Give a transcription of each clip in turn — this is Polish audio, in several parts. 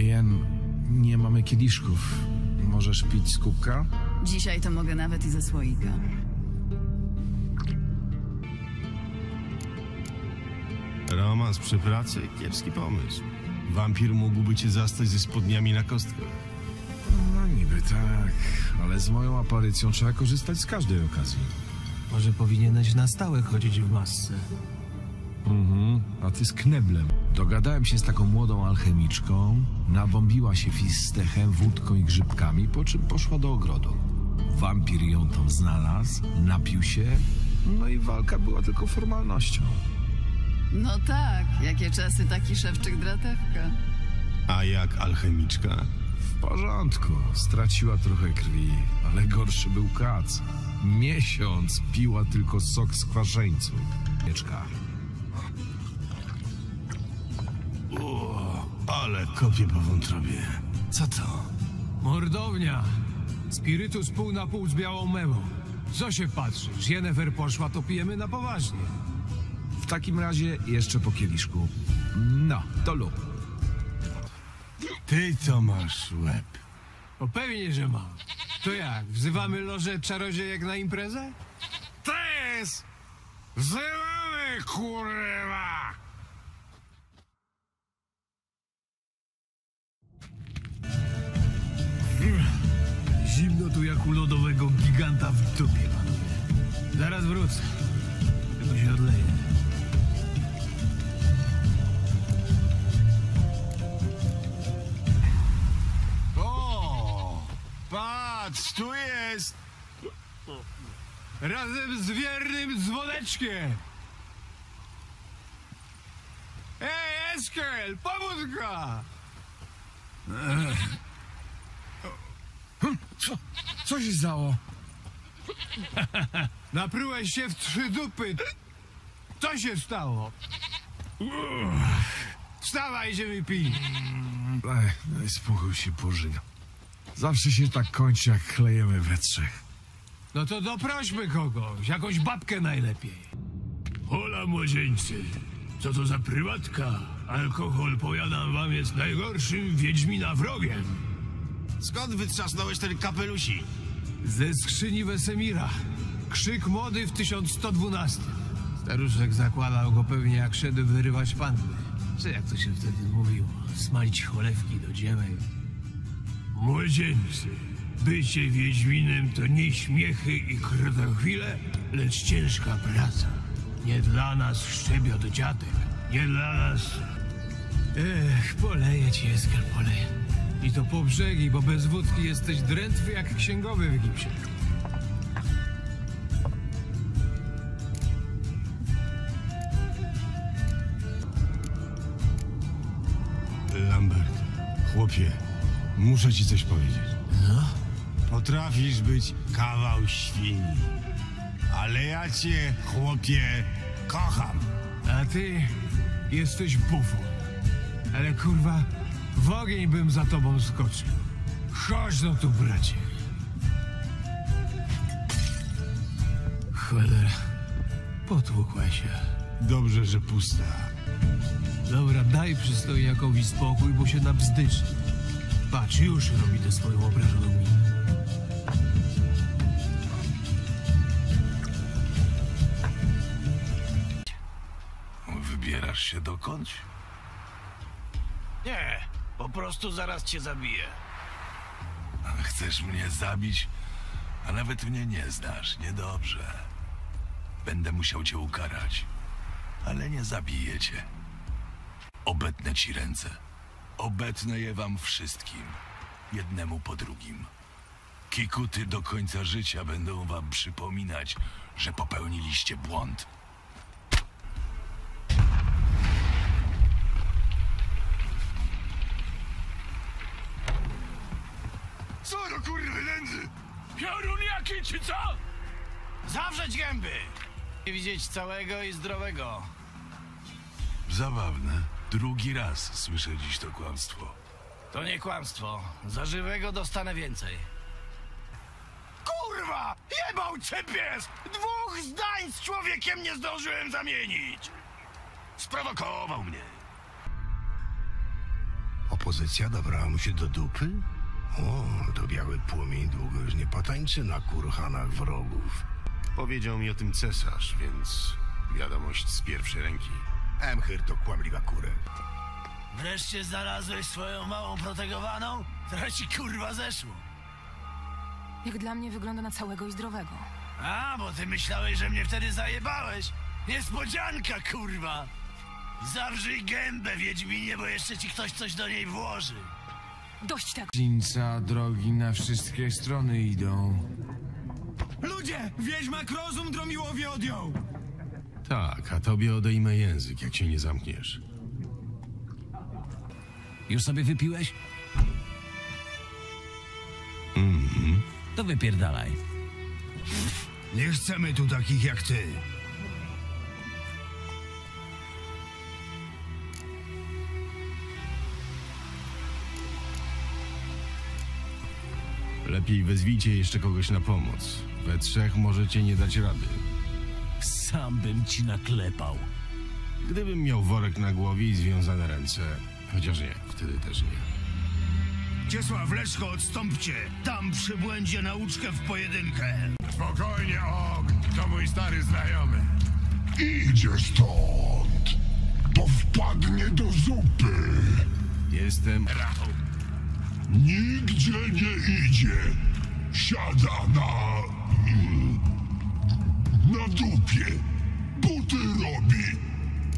Jen, nie mamy kieliszków. Możesz pić z kubka? Dzisiaj to mogę nawet i ze słoika. Romans przy pracy? Kiepski pomysł. Wampir mógłby cię zastać ze spodniami na kostkach. No niby tak, ale z moją aparycją trzeba korzystać z każdej okazji. Może powinieneś na stałe chodzić w masce. A ty z kneblem. Dogadałem się z taką młodą alchemiczką, nabombiła się fistechem, wódką i grzybkami, po czym poszła do ogrodu. Wampir ją tam znalazł, napił się, no i walka była tylko formalnością. No tak, jakie czasy taki szewczyk dratewka. A jak alchemiczka? W porządku, straciła trochę krwi, ale gorszy był kac. Miesiąc piła tylko sok z kwaszeńców. Mieczka. Ale kopie po wątrobie. Co to? Mordownia! Spirytus pół na pół z białą mewą. Co się patrzysz? Jennefer poszła, to pijemy na poważnie. W takim razie jeszcze po kieliszku. No, to lub. Ty to masz łeb. O pewnie, że mam. To jak, wzywamy lożę czarodziejek na imprezę? To jest! Wzywamy, kurwa! Zimno tu jak u lodowego giganta w dupie, panowie. Zaraz wrócę. Tylko się odleję. O! Patrz, tu jest! Razem z wiernym dzwoneczkiem! Ej, Eskel, pobudka! Co się stało? Naprułeś się w 3 dupy. Co się stało? Wstawaj, idziemy pić. No i spokój się pożyga. Zawsze się tak kończy, jak klejemy we trzech. No to doprośmy kogoś, jakąś babkę najlepiej. Hola, młodzieńcy. Co to za prywatka? Alkohol, powiadam wam, jest najgorszym wiedźmina wrogiem. Skąd wytrzasnąłeś ten kapelusik? Ze skrzyni Wesemira. Krzyk młody w 1112. Staruszek zakładał go pewnie, jak szedł wyrywać panny. Czy jak to się wtedy mówiło? Smalić cholewki do dziemek. Młodzieńcy, bycie wiedźminem to nie śmiechy i krotochwile, lecz ciężka praca. Nie dla nas szczebiot dziadek, nie dla nas... Ech, poleję ci, Eskel, poleję. I to po brzegi, bo bez wódki jesteś drętwy jak księgowy w gipsie. Lambert, chłopie, muszę ci coś powiedzieć. No? Potrafisz być kawał świni, ale ja cię, chłopie, kocham. A ty jesteś bufon. Ale kurwa, w ogień bym za tobą skoczył. Chodź no tu, bracie. Cholera, potłukła się. Dobrze, że pusta. Dobra, daj przystojniakowi spokój, bo się nabzdyczy. Patrz, już robi tę swoją obrażoną minę. Wybierasz się dokądś? Nie, po prostu zaraz cię zabiję. Chcesz mnie zabić, a nawet mnie nie znasz. Niedobrze. Będę musiał cię ukarać, ale nie zabiję cię. Obetnę ci ręce. Obetnę je wam wszystkim, jednemu po drugim. Kikuty do końca życia będą wam przypominać, że popełniliście błąd. Co do kurwy nędzy? Piorun jaki czy co? Zawrzeć gęby! Nie widzieć całego i zdrowego. Zabawne. Drugi raz słyszę dziś to kłamstwo. To nie kłamstwo. Za żywego dostanę więcej. Kurwa! Jebał cię pies! 2 zdań z człowiekiem nie zdążyłem zamienić! Sprowokował mnie. propozycja dobrała mu się do dupy? O, to biały płomień długo już nie potańczy na kurhanach wrogów. Powiedział mi o tym cesarz, więc wiadomość z pierwszej ręki. Emhyr to kłamliwa kurę. Wreszcie znalazłeś swoją małą protegowaną? Trochę ci kurwa zeszło. Jak dla mnie wygląda na całego i zdrowego. A, bo ty myślałeś, że mnie wtedy zajebałeś. Niespodzianka, kurwa. Zawrzyj gębę, Wiedźminie, bo jeszcze ci ktoś coś do niej włoży. Dość tego. Zińca, drogi na wszystkie strony idą. Ludzie! Wiedźmak rozum Dromiłowi odjął! Tak, a tobie odejmę język, jak się nie zamkniesz. Już sobie wypiłeś? To wypierdalaj. Nie chcemy tu takich jak ty. Lepiej wezwijcie jeszcze kogoś na pomoc. We trzech możecie nie dać rady. Sam bym ci naklepał. Gdybym miał worek na głowie i związane ręce, chociaż nie, wtedy też nie. Ciesław, Leszko, odstąpcie! Tam przy błędzie nauczkę w pojedynkę. Spokojnie, Og, to mój stary znajomy. Idzie stąd, to wpadnie do zupy. Jestem Rachel. Nigdzie nie idzie. Siada na dupie. Buty robi.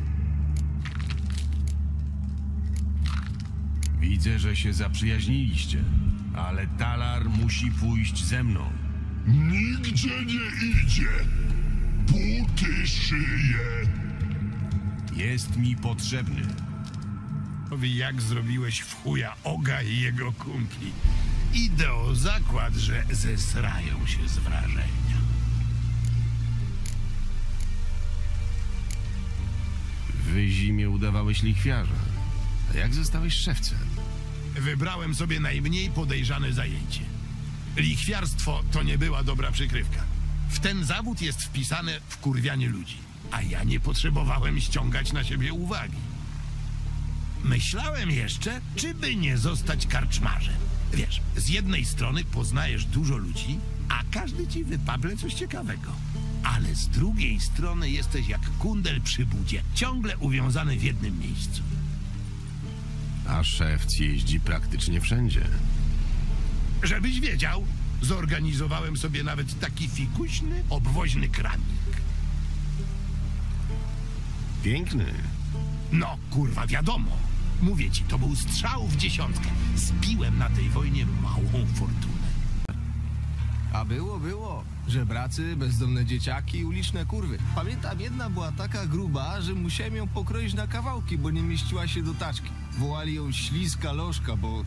Widzę, że się zaprzyjaźniliście, ale Talar musi pójść ze mną. Nigdzie nie idzie. Buty szyje. Jest mi potrzebny. Jak zrobiłeś w chuja Oga i jego kumpli. Idę o zakład, że zesrają się z wrażenia. W zimie udawałeś lichwiarza. A jak zostałeś szewcem? Wybrałem sobie najmniej podejrzane zajęcie. Lichwiarstwo to nie była dobra przykrywka. W ten zawód jest wpisane wkurwianie ludzi, a ja nie potrzebowałem ściągać na siebie uwagi. Myślałem jeszcze, czy by nie zostać karczmarzem. Wiesz, z jednej strony poznajesz dużo ludzi, a każdy ci wypable coś ciekawego. Ale z drugiej strony jesteś jak kundel przy budzie, ciągle uwiązany w jednym miejscu. A szewc jeździ praktycznie wszędzie. Żebyś wiedział, zorganizowałem sobie nawet taki fikuśny, obwoźny kramik. Piękny. No, kurwa, wiadomo. Mówię ci, to był strzał w dziesiątkę. Zbiłem na tej wojnie małą fortunę. A było. Żebracy, bezdomne dzieciaki, uliczne kurwy. Pamiętam, jedna była taka gruba, że musiałem ją pokroić na kawałki, bo nie mieściła się do taczki. Wołali ją śliska lożka, bo...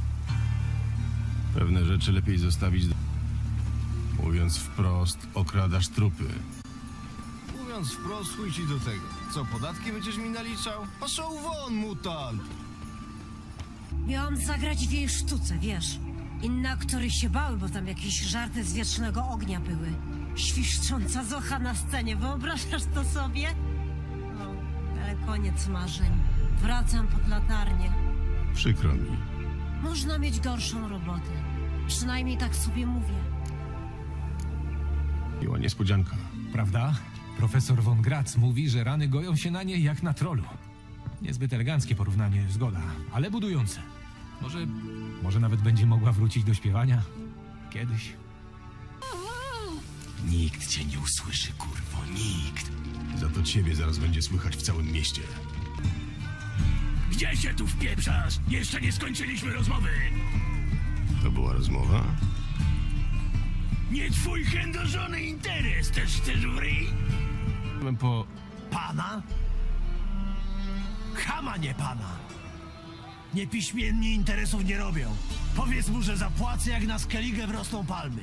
Pewne rzeczy lepiej zostawić... Mówiąc wprost, okradasz trupy. Mówiąc wprost, chuj ci do tego. Co, podatki będziesz mi naliczał? Poszł won, mutant! Miałam zagrać w jej sztuce, wiesz. Inne aktory się bały, bo tam jakieś żarty z wiecznego ognia były. Świszcząca Zocha na scenie, wyobrażasz to sobie? No, ale koniec marzeń. Wracam pod latarnię. Przykro mi. Można mieć gorszą robotę. Przynajmniej tak sobie mówię. Miła niespodzianka. Prawda? Profesor von Gratz mówi, że rany goją się na niej jak na trolu. Niezbyt eleganckie porównanie, zgoda, ale budujące. Może nawet będzie mogła wrócić do śpiewania? Kiedyś. Nikt cię nie usłyszy, kurwo, nikt. Za to ciebie zaraz będzie słychać w całym mieście. Gdzie się tu wpieprzasz? Jeszcze nie skończyliśmy rozmowy. To była rozmowa? Nie twój chędożony interes. Też chcesz w ryj? Byłem po... Pana? Chama, nie pana. Niepiśmienni interesów nie robią. Powiedz mu, że zapłacę, jak na Skellige wrosną palmy.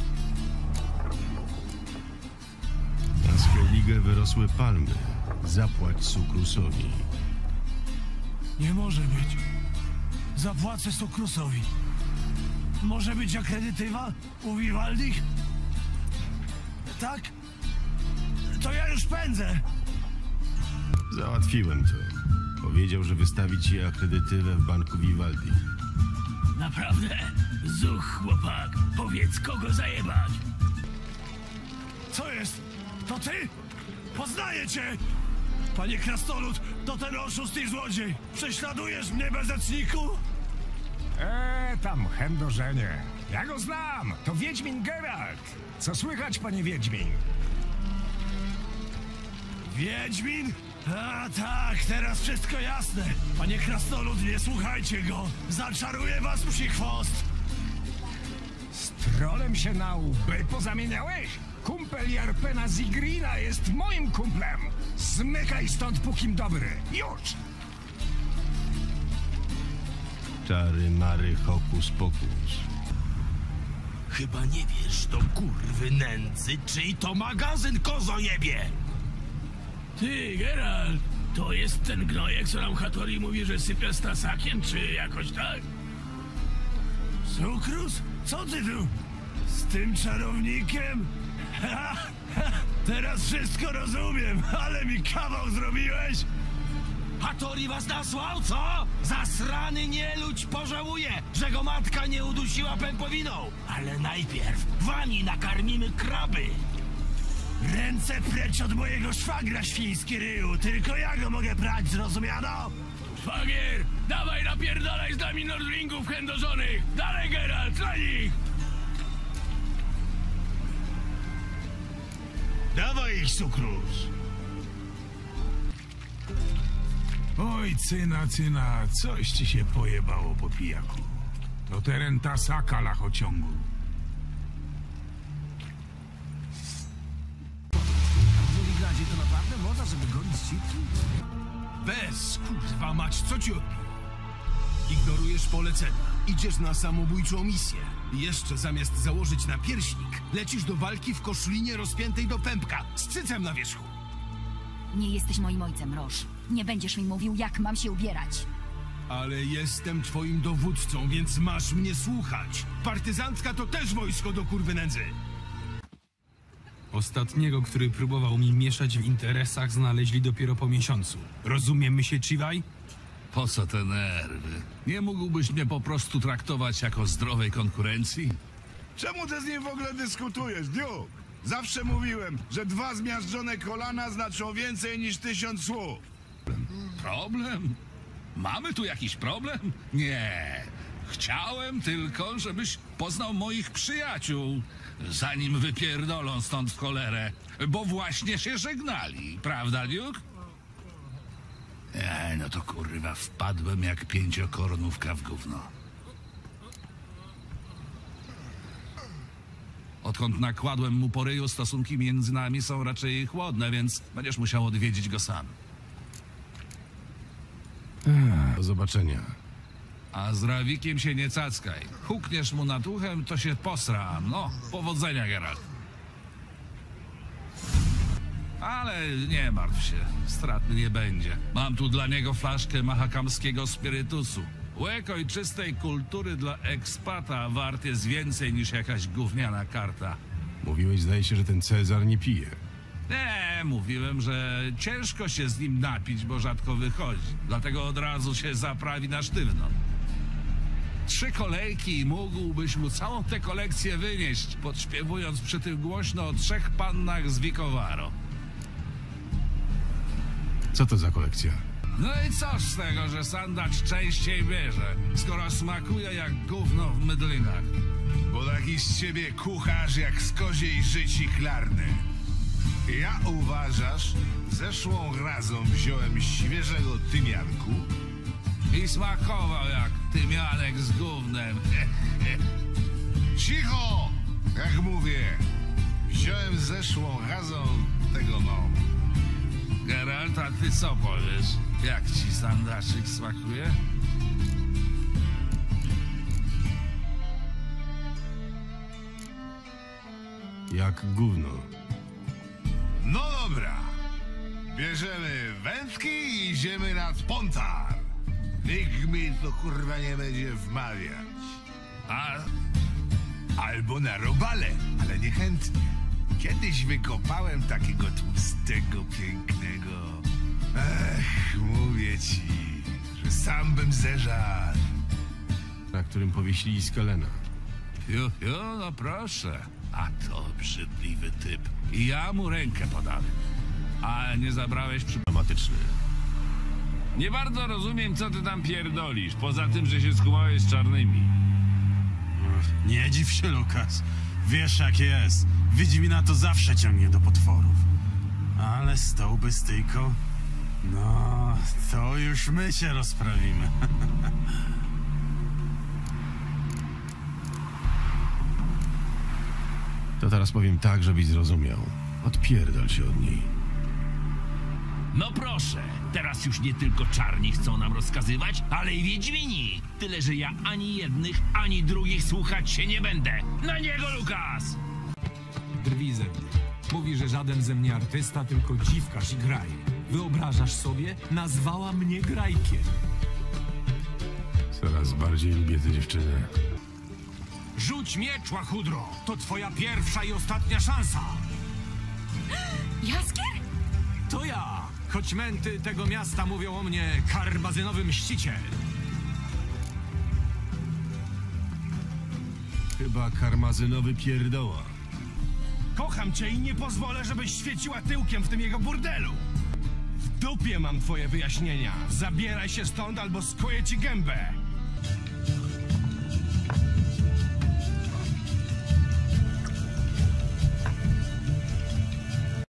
Na Skellige wyrosły palmy. Zapłać Sukrusowi. Nie może być. Zapłacę Sukrusowi. Może być akredytywa u Vivaldich? Tak? To ja już pędzę. Załatwiłem to. Powiedział, że wystawi ci akredytywę w banku Vivaldi. Naprawdę? Zuch, chłopak. Powiedz, kogo zajebać. Co jest? To ty? Poznaję cię! Panie krasnolud, to ten oszust i złodziej. Prześladujesz mnie, bezecniku? Tam, chędożenie. Ja go znam! To Wiedźmin Geralt! Co słychać, panie Wiedźmin? Wiedźmin? A tak, teraz wszystko jasne. Panie krasnolud, nie słuchajcie go. Zaczaruje was psi chwost. Z trolem się na łby pozamieniałeś? Kumpel Jarpena Zigrina jest moim kumplem! Zmykaj stąd, pókim dobry! Już! Czary, mary, hokus pokus. Chyba nie wiesz, to kurwy nędzy, czyj to magazyn, kozojebie! Ty, Geralt, to jest ten gnojek, co nam Hattori mówi, że sypia z tasakiem, czy jakoś tak? Sukrus? Co ty tu? Z tym czarownikiem? Ha, ha, teraz wszystko rozumiem, ale mi kawał zrobiłeś! Hattori was nasłał, co? Zasrany nieludź pożałuje, że go matka nie udusiła pępowiną. Ale najpierw wani nakarmimy kraby. Ręce precz od mojego szwagra, świński ryju! Tylko ja go mogę brać, zrozumiano? Szwagier, dawaj napierdalaj z nami Nordlingów chędożonych! Dalej, Geralt, na nich! Dawaj ich, Sukrus! Oj, cyna, coś ci się pojebało po pijaku. To teren Tasaka, lachociągu. W Nowigradzie to naprawdę moda, żeby gonić cipki? Bez, kurwa mać, co ci odbiło? Ignorujesz polecenia, idziesz na samobójczą misję. I jeszcze zamiast założyć napierśnik, lecisz do walki w koszlinie rozpiętej do pępka, z cycem na wierzchu. Nie jesteś moim ojcem, Roż. Nie będziesz mi mówił, jak mam się ubierać. Ale jestem twoim dowódcą, więc masz mnie słuchać. Partyzantka to też wojsko do kurwy nędzy. Ostatniego, który próbował mi mieszać w interesach, znaleźli dopiero po miesiącu. Rozumiemy się, Chivaj? Po co te nerwy? Nie mógłbyś mnie po prostu traktować jako zdrowej konkurencji? Czemu ty z nim w ogóle dyskutujesz, Duke? Zawsze mówiłem, że 2 zmiażdżone kolana znaczą więcej niż 1000 słów. Problem? Mamy tu jakiś problem? Nie. Chciałem tylko, żebyś poznał moich przyjaciół, zanim wypierdolą stąd w cholerę, bo właśnie się żegnali, prawda, Duke? No to kurwa, wpadłem jak 5-kornówka w gówno. Odkąd nakładłem mu po ryju, stosunki między nami są raczej chłodne, więc będziesz musiał odwiedzić go sam. Do zobaczenia. A z Rawikiem się nie cackaj. Hukniesz mu nad uchem, to się posram. No, powodzenia, Geralt. Ale nie martw się, stratny nie będzie. Mam tu dla niego flaszkę mahakamskiego spirytusu. Łyk ojczystej kultury dla ekspata wart jest więcej niż jakaś gówniana karta. Mówiłeś, zdaje się, że ten Cezar nie pije. Nie, mówiłem, że ciężko się z nim napić, bo rzadko wychodzi. Dlatego od razu się zaprawi na sztywno. 3 kolejki i mógłbyś mu całą tę kolekcję wynieść, podśpiewując przy tym głośno o 3 pannach z Vicovaro. Co to za kolekcja? No i co z tego, że sandacz częściej bierze, skoro smakuje jak gówno w mydlinach? Bo taki z ciebie kucharz jak z koziej życi chlarny. Ja uważasz, zeszłą razą wziąłem świeżego tymianku i smakował jak tymianek z gównem. Cicho! Jak mówię, wziąłem zeszłą razą tego Geralt, a ty co powiesz? Jak ci sandaczyk smakuje? Jak gówno. No dobra. Bierzemy wędki i idziemy nad Pontar. Nikt mi to kurwa nie będzie wmawiać. Albo na robale, ale niechętnie. Kiedyś wykopałem takiego tłustego, pięknego. Mówię ci, że sam bym zeżarł. Na którym powiesili Skalena. No proszę. A to obrzydliwy typ. I ja mu rękę podałem. A nie zabrałeś Dramatyczny. Nie bardzo rozumiem, co ty tam pierdolisz, poza tym, że się skumałeś z czarnymi. Nie dziw się, Lukas. Wiesz, jak jest. Wiedźmina to zawsze ciągnie do potworów. Ale z tą bestyjką... No, to już my się rozprawimy. To teraz powiem tak, żebyś zrozumiał. Odpierdol się od niej. No proszę, teraz już nie tylko czarni chcą nam rozkazywać, ale i wiedźmini. Tyle, że ja ani jednych, ani drugich słuchać się nie będę. Na niego, Lukas! Drwi ze mnie. Mówi, że żaden ze mnie artysta, tylko dziwkarz i graje. Wyobrażasz sobie? Nazwała mnie grajkiem. Coraz bardziej lubię tę dziewczynę. Rzuć miecz, łachudro! To twoja pierwsza i ostatnia szansa! Jaskier? To ja! Choć męty tego miasta mówią o mnie karmazynowy mściciel. Chyba karmazynowy pierdoła. Kocham cię i nie pozwolę, żebyś świeciła tyłkiem w tym jego burdelu! W dupie mam twoje wyjaśnienia. Zabieraj się stąd albo skoję ci gębę!